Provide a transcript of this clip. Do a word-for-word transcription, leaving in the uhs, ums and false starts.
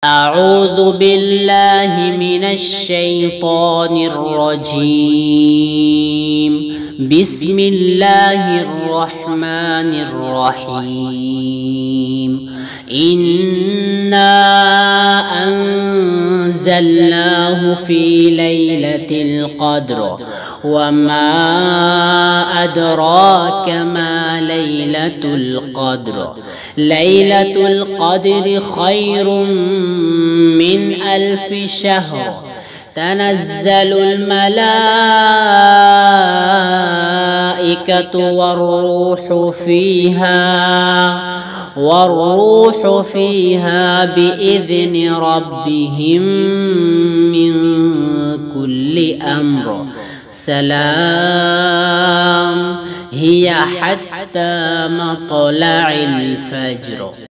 أعوذ بالله من الشيطان الرجيم. بسم الله الرحمن الرحيم. إنا أنزلناه في ليلة القدر وما أدراك ما ليلة القدر. ليلة القدر خير من ألف شهر. تنزل الملائكة والروح فيها والروح فيها بإذن ربهم من كل أمر. سلام هي حتى مطلع الفجر.